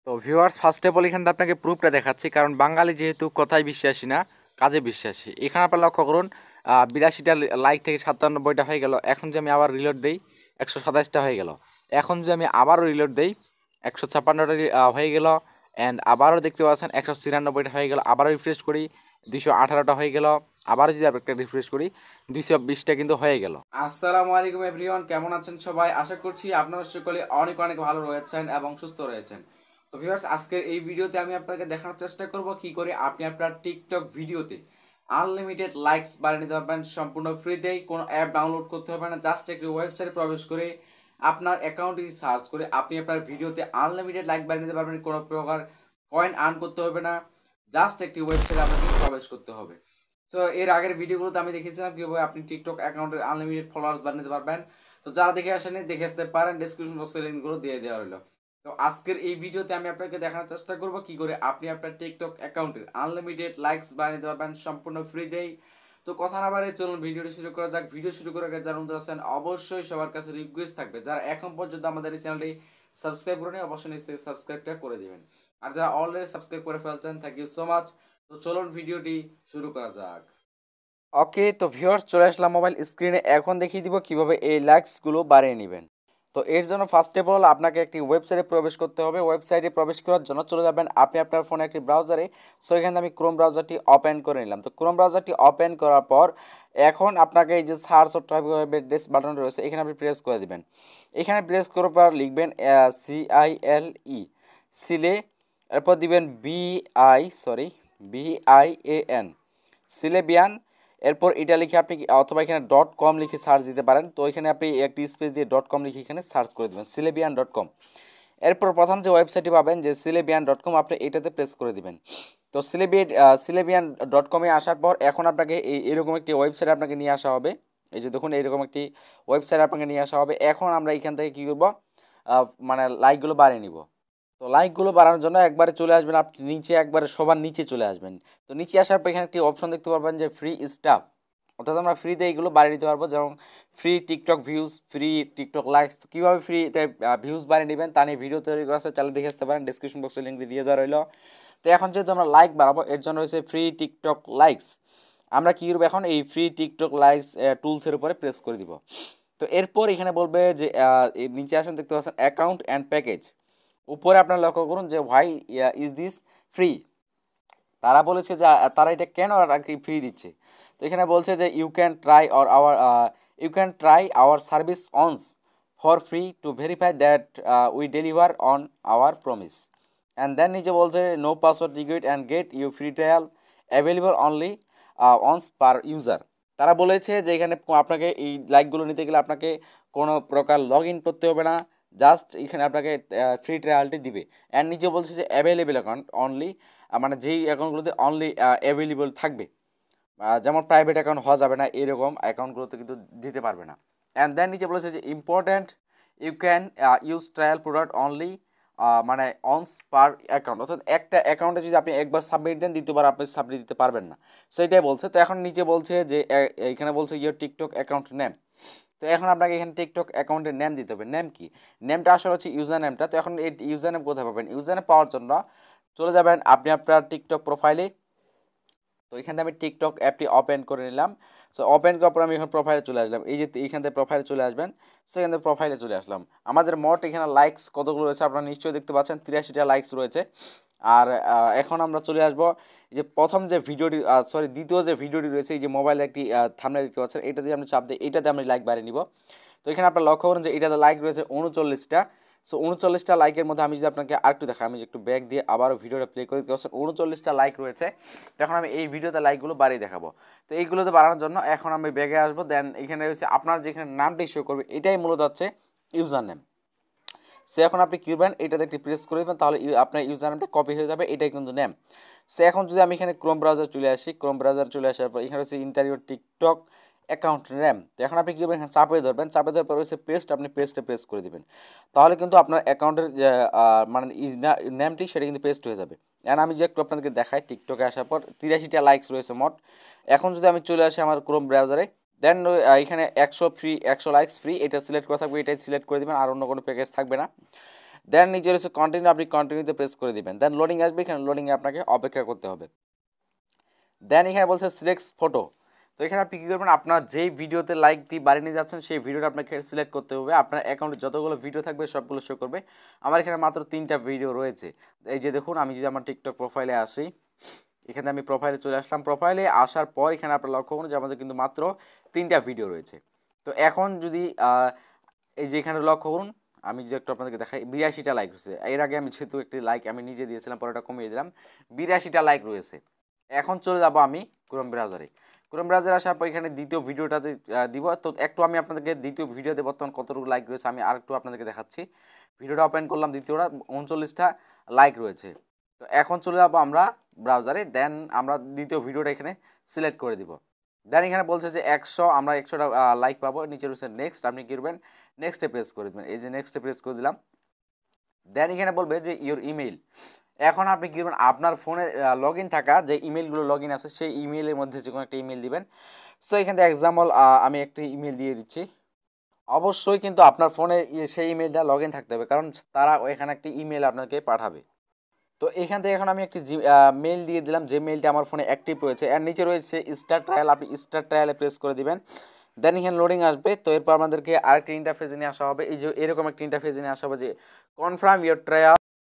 তো viewers first of all এখানে আপনাকে প্রুফটা দেখাচ্ছি, কারণ বাঙালি যেহেতু কথায় বিশ্বাসী না কাজে বিশ্বাসী। এখানে আপনার লক্ষ্য করুন 82টা লাইক থেকে 97টা হয়ে গেল। এখন যে আমি আবার রিলোড দেই 127টা হয়ে গেল। এখন যদি আমি আবারও রিলোড দেই 156টা হয়ে গেল। অ্যান্ড আবারও দেখতে পাচ্ছেন 196টা হয়ে গেল। আবারও রিফ্রেশ করি 218টা হয়ে গেল। আবারও যদি একটা রিফ্রেশ করি 220টা কিন্তু হয়ে গেল। আসসালামু আলাইকুম এভরিওয়ান, কেমন আছেন সবাই? আশা করছি আপনারা সকলে অনেক অনেক ভালো রয়েছেন এবং সুস্থ রয়েছেন। তো ভিউয়ার্স, আজকের এই ভিডিওতে আমি আপনাকে দেখানোর চেষ্টা করব কি করে আপনি আপনার টিকটক ভিডিওতে আনলিমিটেড লাইকস বাড়িয়ে নিতে পারবেন সম্পূর্ণ ফ্রিতেই। কোনো অ্যাপ ডাউনলোড করতে হবে না, জাস্ট একটি ওয়েবসাইটে প্রবেশ করে আপনার অ্যাকাউন্টটি সার্চ করে আপনি আপনার ভিডিওতে আনলিমিটেড লাইক বাড়িয়ে নিতে পারবেন। কোনো প্রকার কয়েন আর্ন করতে হবে না, জাস্ট একটি ওয়েবসাইটে আপনাকে প্রবেশ করতে হবে। তো এর আগের ভিডিওগুলোতে আমি দেখিয়েছিলাম কিভাবে আপনি টিকটক অ্যাকাউন্টের আনলিমিটেড ফলোয়ার্স বাড়িয়ে নিতে পারবেন। তো যারা দেখে আসেনি দেখে আসতে পারেন, ডেসক্রিপশন বক্সে লিঙ্কগুলো দিয়ে দেওয়া হলো। তো আজকের এই ভিডিওতে আমি আপনাকে দেখানোর চেষ্টা করব কি করে আপনি আপনার টিকটক অ্যাকাউন্টের আনলিমিটেড লাইকস বানিয়ে নিতে পারবেন সম্পূর্ণ ফ্রিতেই। তো কথা না বাড়িয়ে চলুন ভিডিওটি শুরু করা যাক। ভিডিও শুরু করার আগে যারা নতুন আছেন অবশ্যই সবার কাছে রিকোয়েস্ট থাকবে, যারা এখন পর্যন্ত আমাদের এই চ্যানেলটি সাবস্ক্রাইব করেনি অবশ্যই নিজ থেকে সাবস্ক্রাইবটা করে দিবেন। আর যারা অলরেডি সাবস্ক্রাইব করে ফেলছেন থ্যাংক ইউ সো মাচ। তো চলুন ভিডিওটি শুরু করা যাক। ওকে, তো ভিউয়ার্স চলে আসলাম মোবাইল স্ক্রিনে। এখন দেখিয়ে দিব কিভাবে এই লাইকসগুলো বাড়িয়ে নেবেন। তো এর জন্য ফার্স্ট অফ অল আপনাকে একটি ওয়েবসাইটে প্রবেশ করতে হবে। ওয়েবসাইটে প্রবেশ করার জন্য চলে যাবেন আপনি আপনার ফোনে একটি ব্রাউজারে। সো এখানে আমি ক্রোম ব্রাউজারটি ওপেন করে নিলাম। তো ক্রোম ব্রাউজারটি ওপেন করার পর এখন আপনাকে এই যে সার্চ ও টাইপ ডেস বাটন রয়েছে এখানে আপনি প্রেস করে দিবেন। এখানে প্রেস করার পর লিখবেন CILE সিলে, এরপর দিবেন BIAN সিলেবিয়ান। এরপর এটা লিখে আপনি অথবা এখানে .com লিখে সার্চ দিতে পারেন। তো এখানে আপনি একটি স্পেস দিয়ে .com লিখে এখানে সার্চ করে দেবেন সিলেবিয়ান.com। এরপর প্রথম যে ওয়েবসাইটটি পাবেন যে সিলেবিয়ান.com আপনি এটাতে প্রেস করে দিবেন। তো সিলেবিয়ান.com-এ আসার পর এখন আপনাকে এরকম একটি ওয়েবসাইট আপনাকে নিয়ে আসা হবে। এই যে দেখুন এইরকম একটি ওয়েবসাইট আপনাকে নিয়ে আসা হবে। এখন আমরা এখান থেকে কী করবো, মানে লাইকগুলো বাড়িয়ে নিব। তো লাইকগুলো বাড়ানোর জন্য একবারে চলে আসবেন আপনি নিচে, একবারে সবার নিচে চলে আসবেন। তো নিচে আসার পর এখানে একটি অপশন দেখতে পারবেন যে ফ্রি স্টাফ, অর্থাৎ আমরা ফ্রিতে এইগুলো বাড়িয়ে নিতে পারবো, যেমন free TikTok views, free TikTok likes. তো কীভাবে ফ্রিতে ভিউজ বাড়িয়ে নেবেন তা নিয়ে ভিডিও তৈরি করা আছে, চালিয়ে দেখে আসতে পারেন, ডিসক্রিপশন বক্সে লিঙ্কটি দিয়ে দেওয়া রইলো। তো এখন যেহেতু আমরা লাইক বাড়াবো এর জন্য হয়েছে ফ্রি টিকটক লাইকস। আমরা কী করবো এখন এই ফ্রি টিকটক লাইকস টুলসের উপরে প্রেস করে দিব। তো এরপর এখানে বলবে যে নিচে আসুন, দেখতে পাচ্ছেন অ্যাকাউন্ট অ্যান্ড প্যাকেজ। উপরে আপনারা লক্ষ্য করুন যে হোয়াই ইজ দিস ফ্রি। তারা বলেছে যে তারা এটা কেন আর কি ফ্রি দিচ্ছে। তো এখানে বলছে যে you can try our service once for free to verify that we deliver on our promise. And then নিচে বলছে no password ticket and get you free trial available only once per user. তারা বলেছে যে এখানে আপনাকে এই লাইকগুলো নিতে গেলে আপনাকে কোনো প্রকার লগ ইন করতে হবে না, জাস্ট এখানে আপনাকে ফ্রি ট্রায়ালটি দিবে। অ্যান্ড নিচে বলছে যে অ্যাভেলেবেল অ্যাকাউন্ট অনলি, মানে যেই অ্যাকাউন্টগুলোতে অনলি অ্যাভেলেবল থাকবে, যেমন প্রাইভেট অ্যাকাউন্ট হওয়া যাবে না, এরকম অ্যাকাউন্টগুলোতে কিন্তু দিতে পারবে না। অ্যান্ড দেন নিচে বলেছে যে important you can use trial product only, মানে অনস পার অ্যাকাউন্ট, অর্থাৎ একটা অ্যাকাউন্টে যদি আপনি একবার সাবমিট দেন দ্বিতীয়বার আপনি সাবমিট দিতে পারবেন না। সেটাই বলছে। তো এখন নিচে বলছে যে এখানে বলছে ইয়োর টিকটক অ্যাকাউন্ট নেম। তো এখন আপনাকে এখানে টিকটক অ্যাকাউন্টের নেম দিতে হবে। নেম কি? নেমটা আসলে হচ্ছে ইউজার নেমটা। তো এখন এই ইউজার নেম কোথায় পাবেন? ইউজার নেম পাওয়ার জন্য চলে যাবেন আপনি আপনার টিকটক প্রোফাইলে। তো এখান থেকে আমি টিকটক অ্যাপটি ওপেন করে নিলাম। সো ওপেন করার পর আমি এখন প্রোফাইলে চলে আসলাম। এই যে এইখান থেকে প্রোফাইলে চলে আসবেন। সেখান থেকে প্রোফাইলে চলে আসলাম। আমাদের মোট এখানে লাইকস কতগুলো রয়েছে আপনারা নিশ্চয়ই দেখতে পাচ্ছেন, 83টা লাইকস রয়েছে। আর এখন আমরা চলে আসব যে প্রথম যে ভিডিওটি, দ্বিতীয় যে ভিডিওটি রয়েছে, এই যে মোবাইলে একটি থাম্বনেল দেখতে পাচ্ছেন, এটা দিয়ে আমি চাপ দিই, এটাতে আমি লাইক বাড়িয়ে নিব। তো এখানে আপনারা লক্ষ্য করুন যে এটাতে লাইক রয়েছে 39টা। সো 39টা লাইকের মধ্যে আমি যদি আপনাকে আরেকটু দেখাই, আমি একটু ব্যাক দিয়ে আবারও ভিডিওটা প্লে করে দিতে পারছেন, 39টা লাইক রয়েছে। এখন আমি এই ভিডিওতে লাইকগুলো বাড়িয়ে দেখাবো। তো এইগুলোতে বাড়ানোর জন্য এখন আমি ব্যাগে আসবো। দেন এখানে রয়েছে আপনার যেখানে নামটি শো করবে এটাই মূলত হচ্ছে ইউজার নেম। সে এখন আপনি কী করবেন, এটাতে একটি প্রেস করে দেবেন, তাহলে আপনার ইউজার নেমটা কপি হয়ে যাবে, এটাই কিন্তু নেম। সে এখন যদি আমি এখানে ক্রোম ব্রাউজার চলে আসি, ক্রোম ব্রাউজার চলে আসার পর এখানে হচ্ছে ইন্টারভিউ টিকটক অ্যাকাউন্ট নেম। তো এখন আপনি কী করবেন, এখানে চাপে ধরবেন, চাপে ধরার পর হচ্ছে পেস্ট, আপনি পেস্টে প্রেস করে দেবেন, তাহলে কিন্তু আপনার অ্যাকাউন্টের যে মানে নেমটি সেটা কিন্তু পেস্ট হয়ে যাবে। অ্যান্ড আমি যে একটু আপনাদেরকে দেখাই, টিকটকে আসার পর 83টা লাইকস রয়েছে মোট। এখন যদি আমি চলে আসি আমার ক্রোম ব্রাউজারে, দেন এখানে 100 লাইকস ফ্রি, এটা সিলেক্ট করা থাকবে, এটাই সিলেক্ট করে দেবেন, আর অন্য কোনো প্যাকেজ থাকবে না। দেন নিচে রয়েছে কন্টিনিউ, আপনি কন্টিনিউতে প্রেস করে দিবেন। দেন লোডিং আসবে, এখানে লোডিংয়ে আপনাকে অপেক্ষা করতে হবে। দেন এখানে বলছে সিলেক্ট ফটো। তো এখানে আপনি কী করবেন, আপনার যেই ভিডিওতে লাইকটি বাড়িয়ে নিয়ে যাচ্ছেন সেই ভিডিওটা আপনাকে সিলেক্ট করতে হবে। আপনার অ্যাকাউন্টে যতগুলো ভিডিও থাকবে সবগুলো শো করবে। আমার এখানে মাত্র 3টা ভিডিও রয়েছে। এই যে দেখুন, আমি যদি আমার টিকটক প্রোফাইলে আসি, এখানে আমি প্রোফাইলে চলে আসলাম। প্রোফাইলে আসার পর এখানে আপনার লক্ষ্য করুন যে আমাদের কিন্তু মাত্র 3টা ভিডিও রয়েছে। তো এখন যদি এই যে এখানে লক্ষ্য করুন, আমি যে একটু আপনাদেরকে দেখাই, 82টা লাইক রয়েছে। এর আগে আমি যেহেতু একটি লাইক আমি নিজে দিয়েছিলাম, পরে ওটা কমিয়ে দিলাম, 82টা লাইক রয়েছে। এখন চলে যাব আমি ক্রোম ব্রাউজারে। ক্রোম ব্রাউজারে আসার পর এখানে দ্বিতীয় ভিডিওটাতে দিব। তো একটু আমি আপনাদেরকে দ্বিতীয় ভিডিওতে বর্তমান কতটুকু লাইক রয়েছে আমি আরেকটু আপনাদেরকে দেখাচ্ছি। ভিডিওটা ওপেন করলাম, দ্বিতীয়টা 39টা লাইক রয়েছে। তো এখন চলে যাবো আমরা ব্রাউজারে। দেন আমরা দ্বিতীয় ভিডিওটা এখানে সিলেক্ট করে দিব। দেন এখানে বলছে যে 100, আমরা 100টা লাইক পাবো। নিচে রয়েছে নেক্সট, আপনি কী করবেন, নেক্সটে প্রেস করে দেবেন। এই যে নেক্সটে প্রেস করে দিলাম। দেন এখানে বলবে যে ইওর ইমেইল। এখন আপনি কী করবেন, আপনার ফোনে লগ ইন থাকা যে ইমেলগুলো লগ ইন আছে সেই ইমেলের মধ্যে যে কোনো একটা ইমেল দিবেন। সো এখান থেকে এক্সাম্পল আমি একটি ইমেল দিয়ে দিচ্ছি। অবশ্যই কিন্তু আপনার ফোনে সেই ইমেলটা লগ ইন থাকতে হবে, কারণ তারা এখানে একটি ইমেল আপনাকে পাঠাবে। তো এখান থেকে এখন আমি একটি মেল দিয়ে দিলাম, যে মেলটা আমার ফোনে অ্যাক্টিভ রয়েছে। এর নিচে রয়েছে স্টার্ট ট্রায়াল, আপনি স্টার্ট ট্রায়ালে প্রেস করে দিবেন। দেন এখানে লোডিং আসবে। তো এরপর আমাদেরকে আরেকটি ইন্টারফেসে নিয়ে আসা হবে। এই যে এরকম একটা ইন্টারফেসে নিয়ে আসা হবে যে কনফার্ম ইওর ট্রায়াল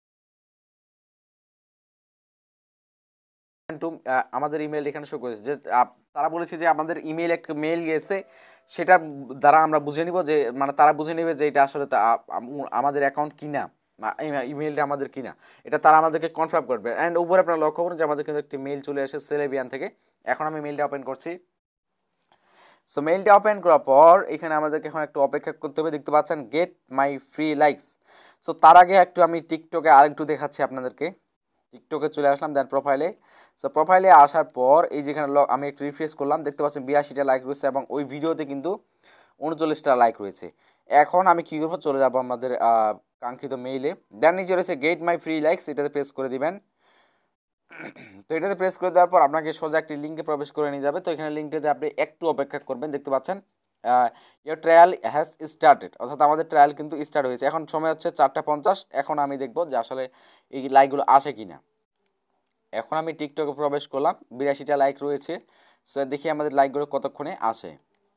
টু, আমাদের ইমেল এখানে শো করেছে যে তারা বলেছে যে আমাদের ইমেল একটা মেল গিয়েছে, সেটা দ্বারা আমরা বুঝে নিব যে, মানে তারা বুঝে নেবে যে এটা আসলে আমাদের অ্যাকাউন্ট কিনা, ইমেলটা আমাদের কিনা, এটা তারা আমাদেরকে কনফার্ম করবে। অ্যান্ড উপরে আপনারা লক্ষ্য করুন যে আমাদের কিন্তু একটি মেল চলে আসে সেলেবিয়ান থেকে। এখন আমি মেলটা ওপেন করছি। সো মেলটা ওপেন করার পর এখানে আমাদেরকে এখন একটু অপেক্ষা করতে হবে। দেখতে পাচ্ছেন get my free likes. So তার আগে একটু আমি টিকটকে আরেকটু দেখাচ্ছি আপনাদেরকে। টিকটকে চলে আসলাম, দেন প্রোফাইলে। সো প্রোফাইলে আসার পর এই যেখানে আমি একটু রিফ্রেশ করলাম, দেখতে পাচ্ছেন 82টা লাইক রয়েছে এবং ওই ভিডিওতে কিন্তু 39টা লাইক রয়েছে। এখন আমি কী করবো, চলে যাবো আমাদের কাঙ্ক্ষিত মেইলে। দেন নিচে রয়েছে গেট মাই ফ্রি লাইকস, এটাতে প্রেস করে দিবেন। তো এটাতে প্রেস করে দেওয়ার পর আপনাকে সোজা একটি লিঙ্কে প্রবেশ করে নিয়ে যাবে। তো এখানে লিঙ্কটাতে আপনি একটু অপেক্ষা করবেন। দেখতে পাচ্ছেন ইয়োর ট্রায়াল হ্যাজ স্টার্টেড, অর্থাৎ আমাদের ট্রায়াল কিন্তু স্টার্ট হয়েছে। এখন সময় হচ্ছে 4টা 50। এখন আমি দেখবো যে আসলে এই লাইকগুলো আসে কি না। এখন আমি টিকটকে প্রবেশ করলাম, 82টা লাইক রয়েছে। সো দেখি আমাদের লাইকগুলো কতক্ষণে আসে।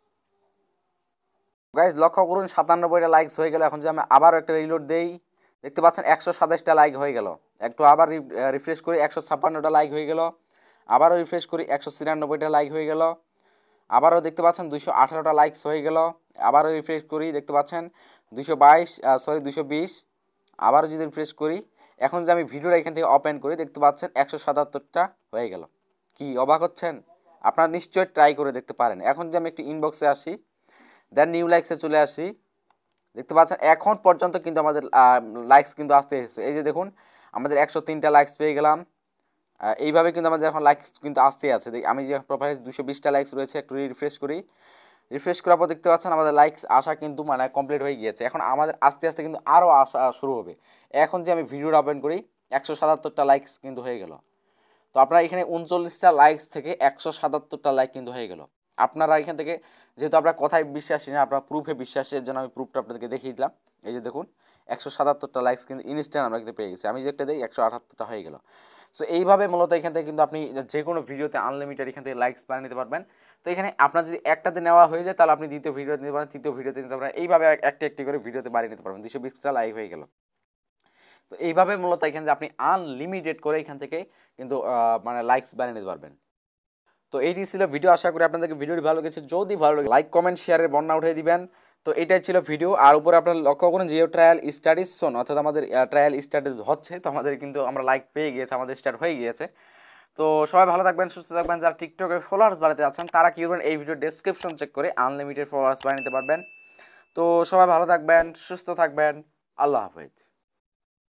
গাইজ লক্ষ্য করুন 97টা লাইকস হয়ে গেল। এখন যে আমি আবার একটা রিলোড দেই, দেখতে পাচ্ছেন 127টা লাইক হয়ে গেল। একটু আবার রিফ্রেশ করি, 156টা লাইক হয়ে গেল। আবারও রিফ্রেশ করি, 196টা লাইক হয়ে গেল। আবারও দেখতে পাচ্ছেন 218টা লাইকস হয়ে গেল। আবারও রিফ্রেশ করি, দেখতে পাচ্ছেন 220। আবারও যদি রিফ্রেশ করি, এখন যে আমি ভিডিওটা এখান থেকে ওপেন করি, দেখতে পাচ্ছেন 177টা হয়ে গেল। কি অবাক হচ্ছেন? আপনারা নিশ্চয়ই ট্রাই করে দেখতে পারেন। এখন যদি আমি একটু ইনবক্সে আসি, দেন নিউ লাইকসে চলে আসি, দেখতে পাচ্ছেন এখন পর্যন্ত কিন্তু আমাদের লাইকস কিন্তু আসতে এসেছে। এই যে দেখুন, আমাদের 103টা লাইকস পেয়ে গেলাম। এইভাবে কিন্তু আমাদের এখন লাইকস কিন্তু আসতেই আছে। আমি যে প্রোফাইলে 220টা লাইকস রয়েছে, একটু রিফ্রেশ করি। রিফ্রেশ করার পর দেখতে পাচ্ছেন আমাদের লাইকস আসা কিন্তু মানে কমপ্লিট হয়ে গিয়েছে। এখন আমাদের আস্তে আস্তে কিন্তু আরও আসা শুরু হবে। এখন যে আমি ভিডিওটা ওপেন করি, 177টা লাইকস কিন্তু হয়ে গেল। তো আপনারা এখানে 39টা লাইকস থেকে 177টা লাইক কিন্তু হয়ে গেল। আপনারা এখান থেকে, যেহেতু আপনার কথায় বিশ্বাসী না, আপনার প্রুফে বিশ্বাসী, এর জন্য আমি প্রুফটা আপনাদেরকে দেখিয়ে দিলাম। এই যে দেখুন, 177টা লাইকস কিন্তু ইনস্ট্যান্ট আমরা কিন্তু পেয়ে গেছি। আমি যে একটা দিই, 178টা হয়ে গেল। সো এইভাবে মূলত এখান থেকে কিন্তু আপনি যে কোনো ভিডিওতে আনলিমিটেড এখান থেকে লাইকস বানিয়ে নিতে পারবেন। তো এখানে আপনার যদি একটাতে নেওয়া হয়ে যায়, তাহলে আপনি দ্বিতীয় ভিডিওতে নিতে পারেন, তৃতীয় ভিডিওতে নিতে পারেন। এইভাবে একটি একটি করে ভিডিওতে বাড়িয়ে নিতে পারবেন। 220টা লাইক হয়ে গেল। তো এইভাবে মূলত এখানে আপনি আনলিমিটেড করে এখান থেকে কিন্তু মানে লাইকস বানিয়ে নিতে পারবেন। তো এইটি ছিল ভিডিও। আশা করি আপনাদেরকে ভিডিওটি ভালো লেগেছে। যদি ভালো লাগে লাইক কমেন্ট শেয়ারের বন্যা উঠিয়ে দিবেন। তো এটাই ছিল ভিডিও। আর উপরে আপনারা লক্ষ্য করুন যে ট্রায়াল স্টাডিজ শোন, অর্থাৎ আমাদের ট্রায়াল স্টাডিজ হচ্ছে। তো আমাদের কিন্তু আমরা লাইক পেয়ে গিয়েছে, আমাদের স্টার্ট হয়ে গিয়েছে। তো সবাই ভালো থাকবেন, সুস্থ থাকবেন। যারা টিকটকে ফলোয়ার্স বাড়াতে আছেন, তারা কী করবেন, এই ভিডিও ডেসক্রিপশন চেক করে আনলিমিটেড ফলোয়ার্স বানিয়ে নিতে পারবেন। তো সবাই ভালো থাকবেন, সুস্থ থাকবেন। আল্লাহ হাফেজ।